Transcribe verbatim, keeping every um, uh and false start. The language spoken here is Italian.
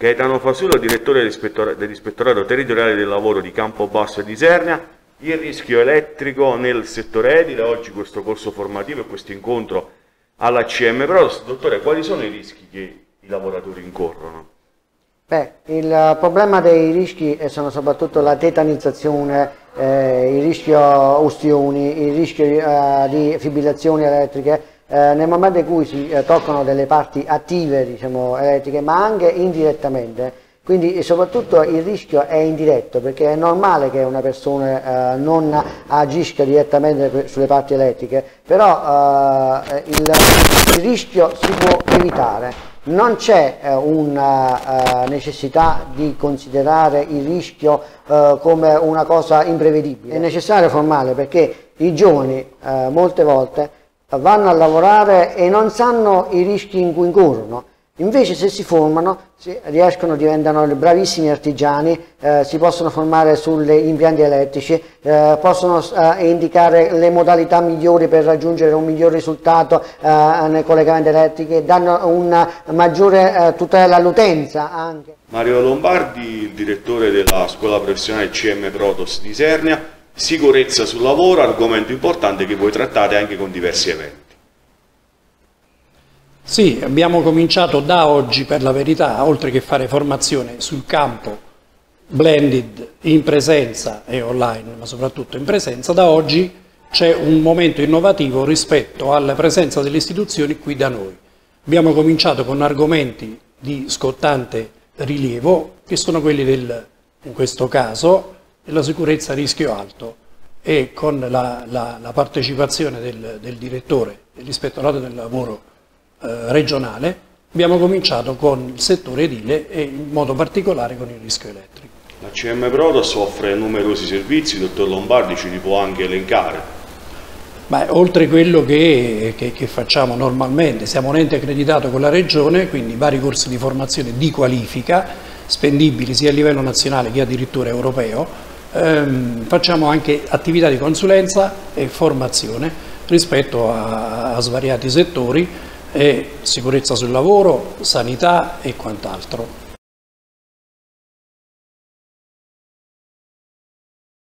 Gaetano Fasulo, direttore dell'Ispettorato Territoriale del Lavoro di Campobasso e di Isernia. Il rischio elettrico nel settore edile, oggi questo corso formativo e questo incontro alla C M Prodos. Dottore, quali sono i rischi che i lavoratori incorrono? Beh, il problema dei rischi sono soprattutto la tetanizzazione, eh, il rischio ustioni, il rischio eh, di fibrillazioni elettriche, eh, nel momento in cui si eh, toccano delle parti attive, diciamo, elettriche, ma anche indirettamente. Quindi soprattutto il rischio è indiretto, perché è normale che una persona eh, non agisca direttamente sulle parti elettriche, però eh, il, il rischio si può evitare. Non c'è eh, una uh, necessità di considerare il rischio uh, come una cosa imprevedibile. È necessario formarle, perché i giovani uh, molte volte vanno a lavorare e non sanno i rischi in cui incorrono. Invece se si formano, si riescono, diventano bravissimi artigiani, eh, si possono formare sugli impianti elettrici, eh, possono eh, indicare le modalità migliori per raggiungere un miglior risultato eh, nei collegamenti elettrici, danno una maggiore eh, tutela all'utenza anche. Mario Lombardi, il direttore della scuola professionale C M Prodos di Isernia. Sicurezza sul lavoro, argomento importante che voi trattate anche con diversi eventi. Sì, abbiamo cominciato da oggi, per la verità, oltre che fare formazione sul campo, blended, in presenza e online, ma soprattutto in presenza, da oggi c'è un momento innovativo rispetto alla presenza delle istituzioni qui da noi. Abbiamo cominciato con argomenti di scottante rilievo, che sono quelli del, in questo caso, della sicurezza a rischio alto, e con la, la, la partecipazione del, del direttore dell'Ispettorato del Lavoro regionale, abbiamo cominciato con il settore edile e in modo particolare con il rischio elettrico. La C M Prodos offre numerosi servizi, il dottor Lombardi ci li può anche elencare. Beh, oltre a quello che, che, che facciamo normalmente, siamo un ente accreditato con la Regione, quindi vari corsi di formazione di qualifica, spendibili sia a livello nazionale che addirittura europeo, ehm, facciamo anche attività di consulenza e formazione rispetto a, a svariati settori, e sicurezza sul lavoro, sanità e quant'altro.